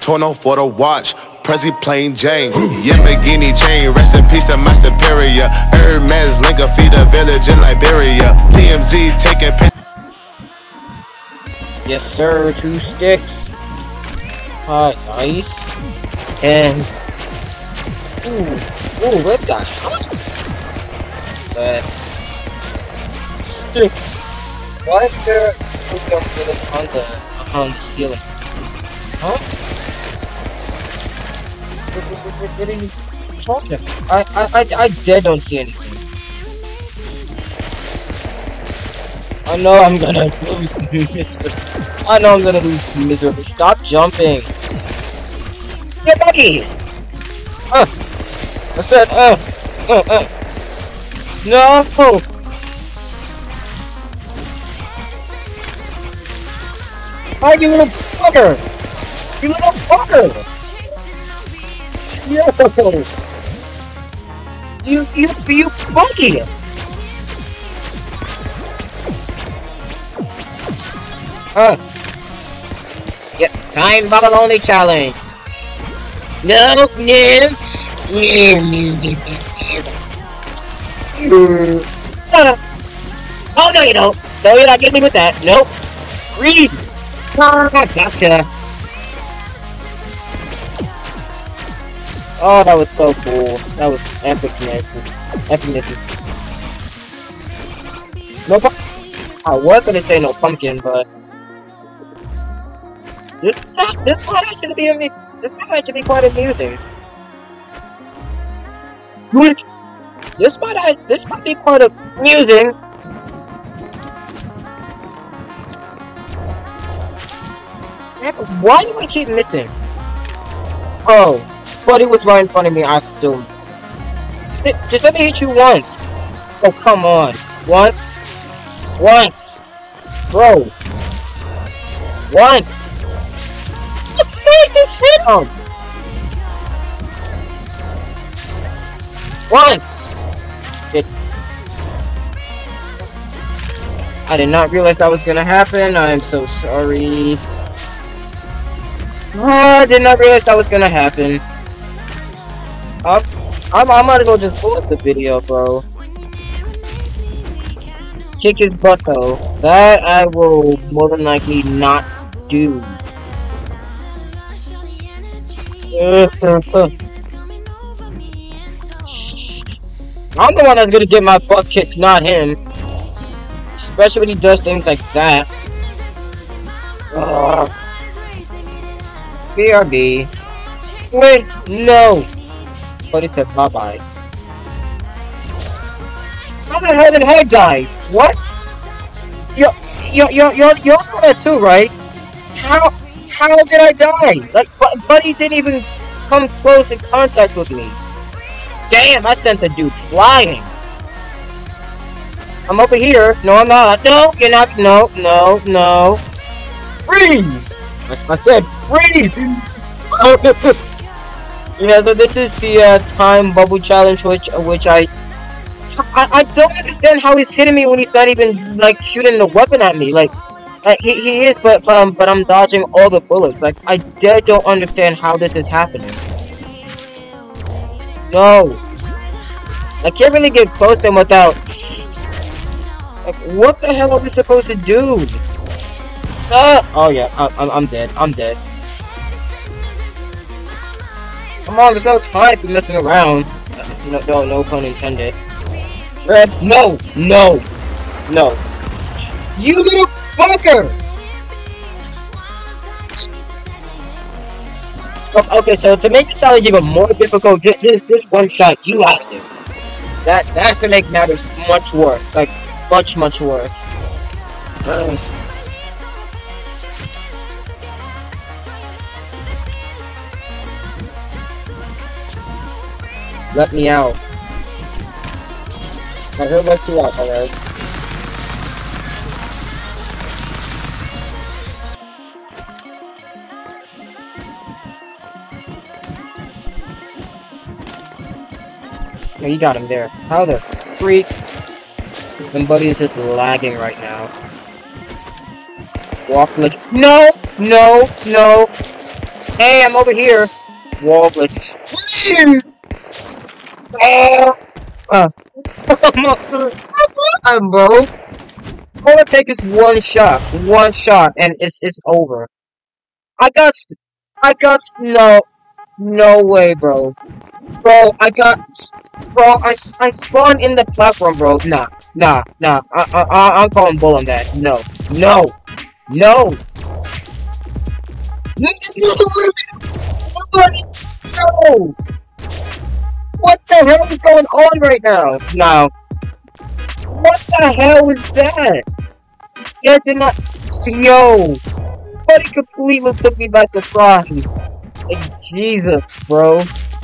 Daytona for the watch. Prezi plain Jane, Yamborghini chain. Rest in peace to my superior. Hermes Linka feed a village in Liberia. TMZ taking pictures. Yes, sir. 2 sticks. Nice. And ooh, let's got shots. Let's stick. Why is there on the ceiling? Huh? What are you talking about? I dead don't see anything. I know I'm gonna lose miserably. I know I'm gonna lose miserably. Stop jumping. Get Bucky! I said, no! Oh, you little fucker! You little fucker! Yo! You Bucky! Yep, time bubble only challenge. No. Oh no, you don't. No, you're not getting me with that. Nope. Freeze. Gotcha. Oh, that was so cool. That was epicness. Epicness. No pumpkin. I was gonna say no pumpkin, but this might actually be quite amusing. This might be quite amusing. Why do I keep missing? Oh, buddy was right in front of me. I still miss. Just let me hit you once. Oh, come on. Once, bro. Once. Let's see, just hit him. Once. I did not realize that was gonna happen. I am so sorry. I did not realize that was gonna happen. I might as well just pause the video, bro. Kick his butt, though. That I will more than likely not do. I'm the one that's gonna get my butt kicked, not him. Especially when he does things like that. BRB. Wait, no! But he said bye-bye. How the hell did Head die? What? You also that too, right? How did I die? Like, Buddy didn't even come close in contact with me. Damn, I sent the dude flying. I'm over here. No, I'm not. No, you're not. No. Freeze! I said freeze! Yeah, so this is the time bubble challenge, which I don't understand how he's hitting me when he's not even like shooting the weapon at me. Like he is, but I'm dodging all the bullets. Like I don't understand how this is happening. No, I can't really get close to him without. Like, what the hell are we supposed to do? Oh yeah, I'm dead. I'm dead. Come on, there's no time for messing around. No pun intended. Red, no. You little fucker! Okay, so to make this challenge even more difficult, this one shot you out of there. That's to make matters much worse. Like, much worse. Let me out. I heard let you out, alright. Oh, you got him there. How the freak? And Buddy is just lagging right now. Walk like no. Hey, I'm over here. Wall glitch. Come on, bro. All it takes is one shot, and it's over. I got, no way, bro. Bro, I spawned in the platform, bro. Nah. I'm calling bull on that. No. No. No. What the hell is going on right now? No. What the hell was that? That did not. Yo. But it completely took me by surprise. Like, Jesus, bro.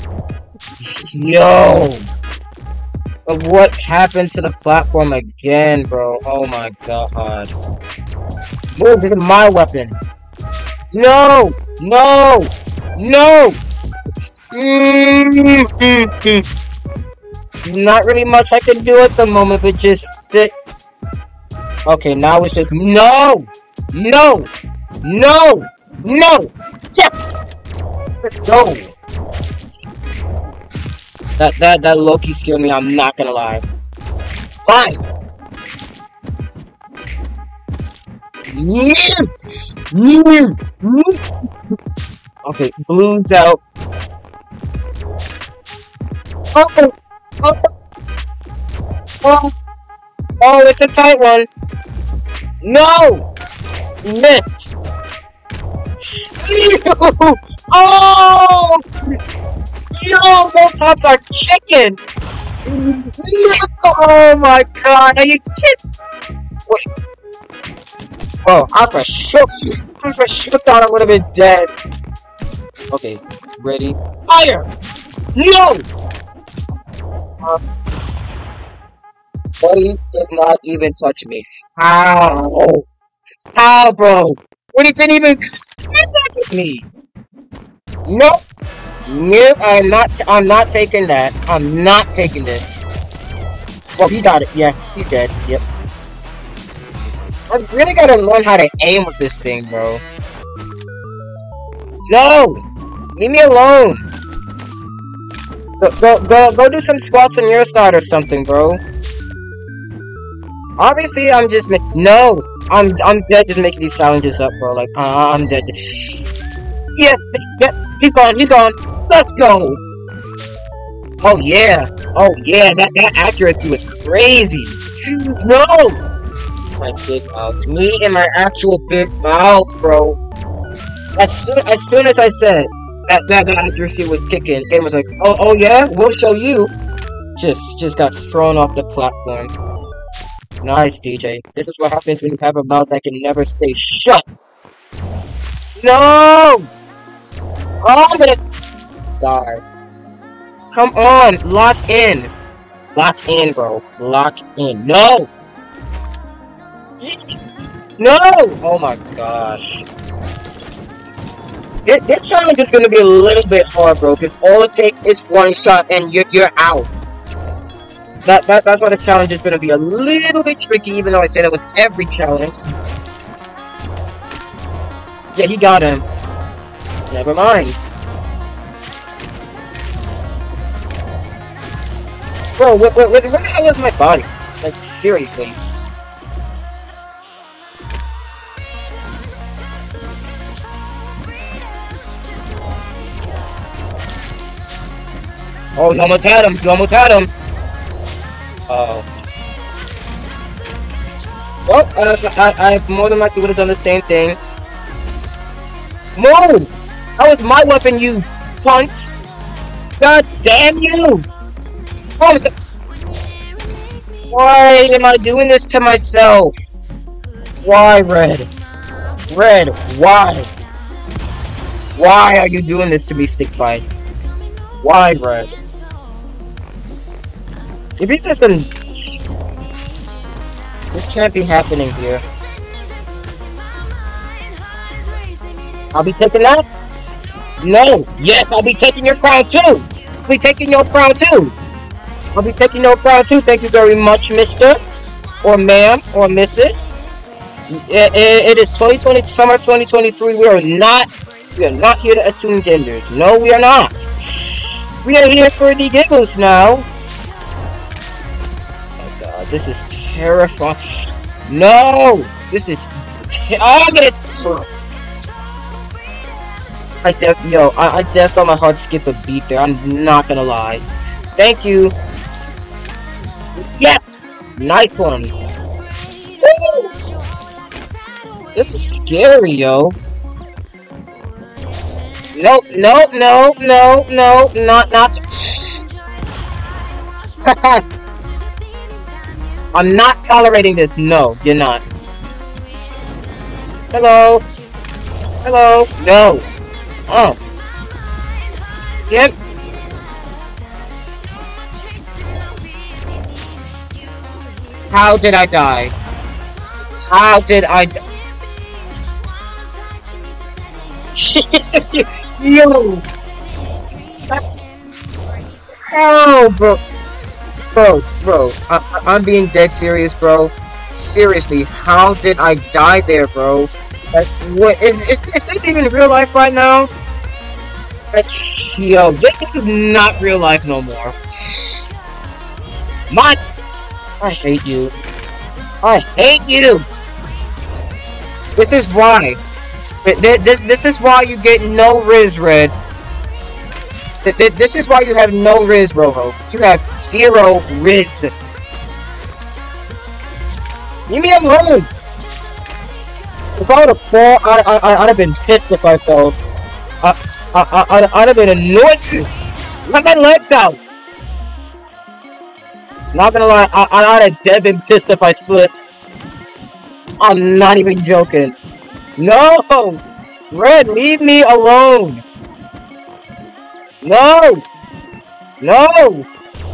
Yo. What happened to the platform again, bro? Oh my god. Move, this is my weapon. No! Not really much I can do at the moment, but just sit. Okay, now it's just no! Yes! Let's go! That Loki scared me, I'm not gonna lie. Fine! Okay, blue's out. Oh, it's a tight one. No! Missed. Oh! Yo, those hops are chicken! Oh my god, are you kidding? Wait. Bro, I for sure thought I would have been dead. Okay, ready? Fire! No! Buddy did not even touch me. How? How, bro? When he didn't even contact with me? Nope. I'm not taking that. I'm not taking this. Well, he got it. Yeah, he's dead. Yep. I really gotta learn how to aim with this thing, bro. No! Leave me alone! Go do some squats on your side or something, bro. Obviously, I'm just no! I'm dead just making these challenges up, bro. Like, I'm dead just... Yes! He's gone! Let's go! Oh yeah! That accuracy was crazy! No! My big mouth. Me and my actual big mouth, bro. As soon as I said that accuracy was kicking, game was like, oh yeah, we'll show you. Just got thrown off the platform. Nice, DJ. This is what happens when you have a mouth that can never stay shut. No! Oh, I'm gonna die. Come on, lock in. Lock in, bro. Lock in. No! No! Oh my gosh. This challenge is gonna be a little bit hard, bro, because all it takes is one shot and you're out. That's why this challenge is gonna be a little bit tricky, even though I say that with every challenge. Yeah, he got him. Never mind. Bro, where the hell is my body? Like, seriously. Oh, you almost had him. Oh. Well, I more than likely would have done the same thing. Move! That was my weapon, you punch! God damn you! Oh, why am I doing this to myself? Why, Red? Red, why? Why are you doing this to me, Stickfight? Why, Red? If he says some... This can't be happening here. I'll be taking that? No! Yes, I'll be taking your crown too! I'll be taking your crown too! I'll be taking your crown too, thank you very much, mister. Or ma'am, or missus. It is 2020, summer 2023, we are not We are not here to assume genders. No, we are not. We are here for the giggles now. Oh god, this is terrifying. No! This is... I'm gonna... I definitely felt my heart skip a beat there. I'm not gonna lie. Thank you. Yes! Nice one. Woo! This is scary, yo. Nope, nope, no, no, no, not. I'm not tolerating this. No, you're not. Hello. Hello. No. Oh. Damn. How did I die? How did I die? Yo! That's... Oh, bro. I'm being dead serious, bro. Seriously, how did I die there, bro? Like, what is this even real life right now? Like, yo, this is not real life no more. I hate you. I hate you. This is why. This is why you get no Riz, Red. This is why you have no Riz, Roho. You have 0 Riz. Leave me alone. If I would have fallen, I'd have been pissed if I fell. I'd have been annoyed. Let my legs out. Not gonna lie, I'd have dead been pissed if I slipped. I'm not even joking. No! Red, leave me alone! No! No!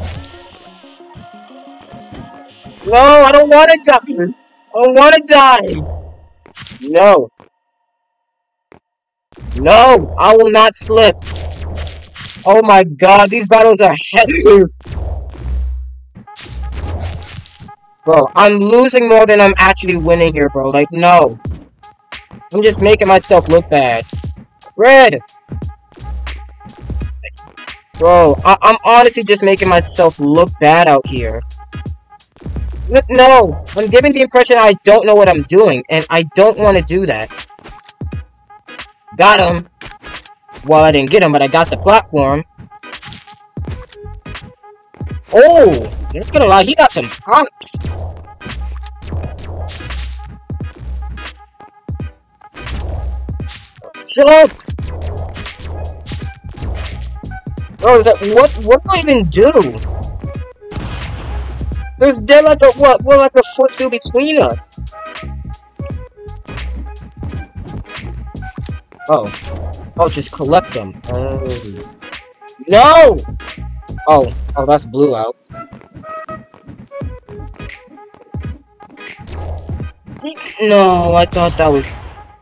No, I don't want to die! I don't want to die! No. No! I will not slip! Oh my god, these battles are heavy! Bro, I'm losing more than I'm actually winning here, bro. Like, no. I'm just making myself look bad. Red! Bro, I'm honestly just making myself look bad out here. No! I'm giving the impression I don't know what I'm doing, and I don't want to do that. Got him! Well, I didn't get him, but I got the platform. Oh! I'm not gonna lie, he got some pops! Shut up! Bro, what do I even do? There's like a, what? We're like a footstool between us. Oh. Oh, just collect them. Oh. No! Oh, that's blue out. No, I thought that was...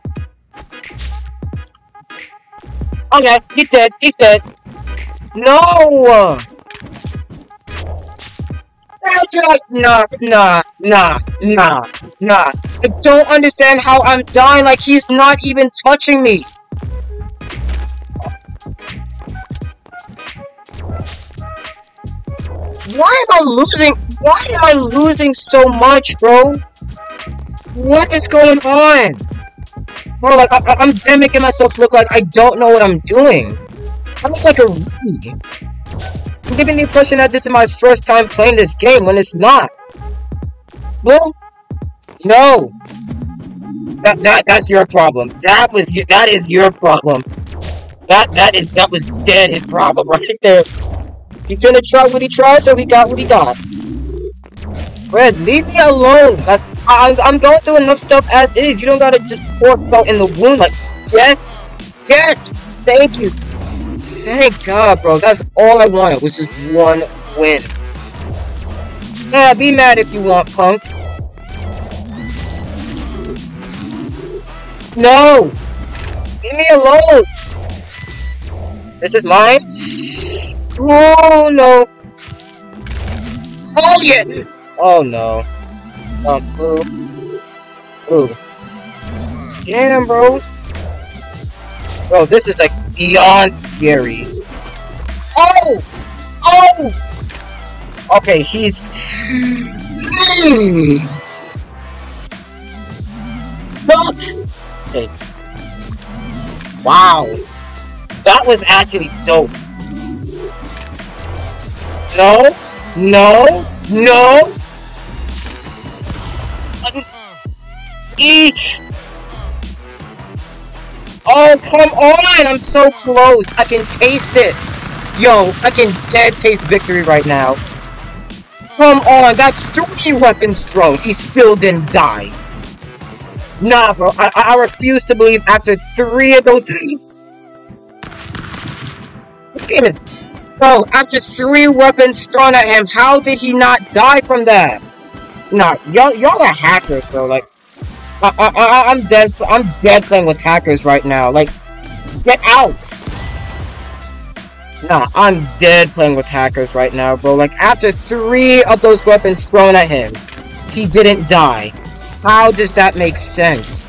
Okay, he's dead. He's dead. No! How did I... Nah. I don't understand how I'm dying like he's not even touching me. Why am I losing so much, bro? What is going on? Bro, like, I'm dead making myself look like I don't know what I'm doing. I look like a rookie. I'm giving the impression that this is my first time playing this game when it's not. Well, no. That's your problem. That is your problem. That was dead his problem right there. He's gonna try what he tried, so he got what he got. Red, leave me alone. I'm going through enough stuff as is. You don't gotta just pour salt in the wound. Like, yes, thank you. Thank God, bro. That's all I wanted was just one win. Yeah, be mad if you want, punk. No! Leave me alone! This is mine? Oh, no. Oh, yeah! Oh, no. Blue. Damn, bro. Bro, this is like beyond scary. Oh! Oh! Okay, he's... Fuck! Okay. Wow. That was actually dope. No. No. No. Eek. Oh, come on. I'm so close. I can taste it. Yo, I can dead taste victory right now. Come on. That's 3 weapons thrown. He still didn't die. Nah, bro. I refuse to believe after 3 of those... This game is... Bro, after 3 weapons thrown at him, how did he not die from that? Nah, y'all are hackers, bro. Like, I'm dead playing with hackers right now. Like, get out! Nah, I'm dead playing with hackers right now, bro. Like, after 3 of those weapons thrown at him, he didn't die. How does that make sense?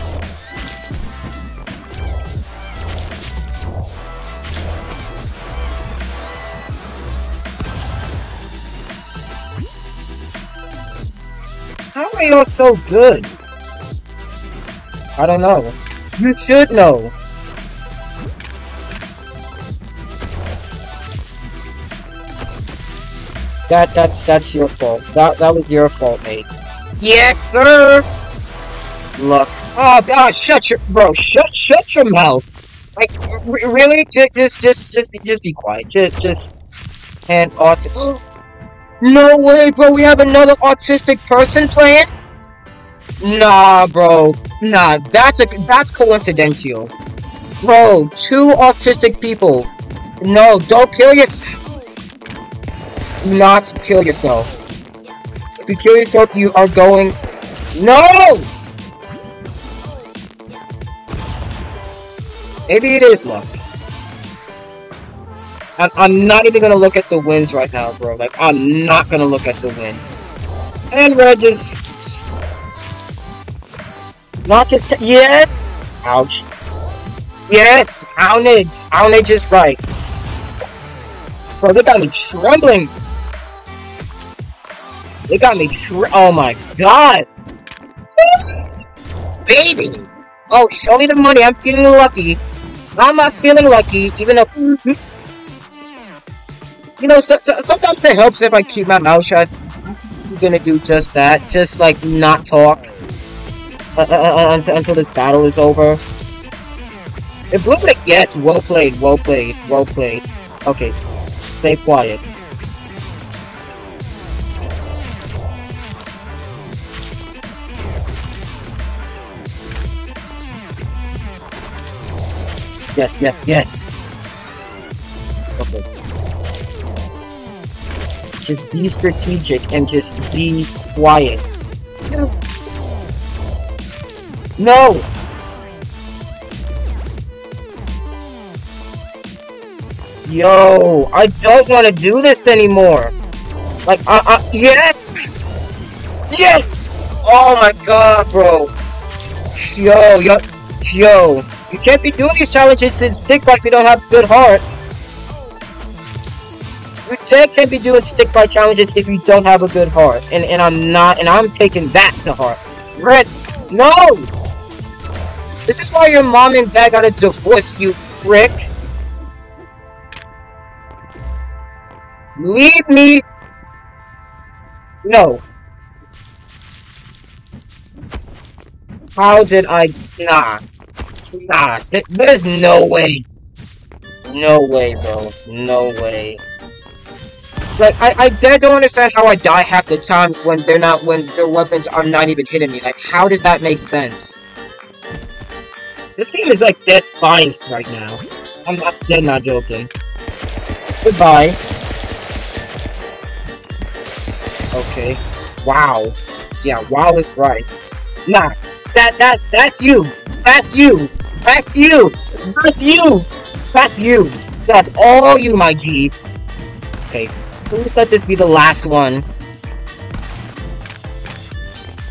How are y'all so good? I don't know. You should know. That's your fault. That was your fault, mate. Yes, sir. Look. Oh, shut your mouth. Like, really? Just be quiet. Just and No way, bro. We have another autistic person playing. Nah, bro. Nah, that's coincidental. Bro, 2 autistic people. No, don't kill yourself. Do not kill yourself. If you kill yourself, you are going... No! Maybe it is luck. I'm not even gonna look at the wins right now, bro. Like, I'm not gonna look at the wins. And Regis. Not just... Yes! Ouch. Yes! Ownage. Ownage is right. Bro, they got me trembling. They got me oh my god! Baby! Oh, show me the money, I'm feeling lucky. I'm not feeling lucky, even though... You know, sometimes it helps if I keep my mouth shut. I'm gonna do just that. Just, like, not talk. Until this battle is over. It blew like, yes, well played, well played, well played. Okay, stay quiet. Yes, yes, yes. Okay. Just be strategic and just be quiet. No! Yo, I don't want to do this anymore. Like, yes! Yes! Oh my god, bro. Yo, you can't be doing these challenges in stick fight if you don't have a good heart. You can't be doing stick fight challenges if you don't have a good heart. And I'm not, and I'm taking that to heart. Red, no! This is why your mom and dad got a divorce, you prick. Leave me. No. How did I? Nah. Nah. There's no way. No way, bro. No way. Like, I don't understand how I die half the times when when their weapons are not even hitting me. Like, how does that make sense? This game is like dead biased right now. I'm not joking. Goodbye. Okay. Wow. Yeah, wow is right. Nah. That's you. That's you. That's you. That's you. That's you. That's all you, my G. Okay. Please let this be the last one.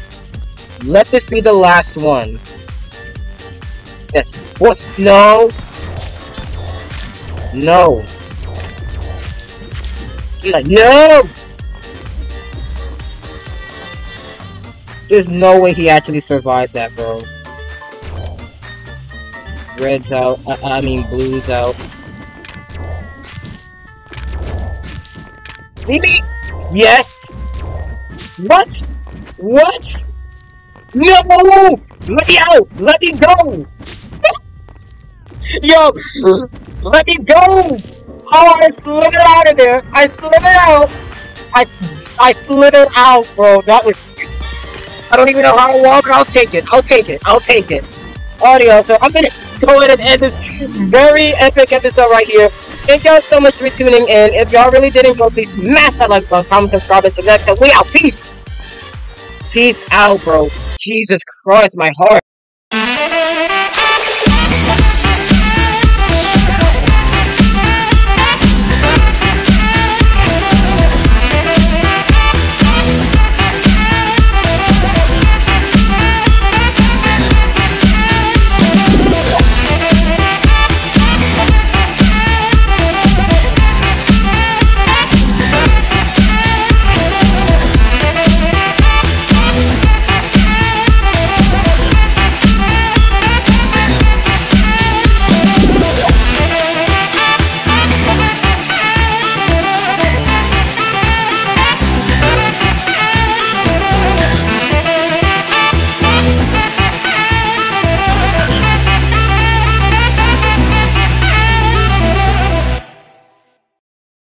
Let this be the last one. Yes. What? No. No. I'm like, no! There's no way he actually survived that, bro. Red's out. I mean, blue's out. Maybe? Yes! What? What? No! Let me out! Let me go! Yo! Let me go! Oh, I slithered out of there! I slithered out! I slithered out, bro. That was... I don't even know how long, but I'll take it. I'll take it. I'll take it. Audio, so I'm gonna go ahead and end this very epic episode right here. Thank y'all so much for tuning in. If y'all really did enjoy, please smash that like button, comment, subscribe, and until next time. We out. Peace. Peace out, bro. Jesus Christ, my heart.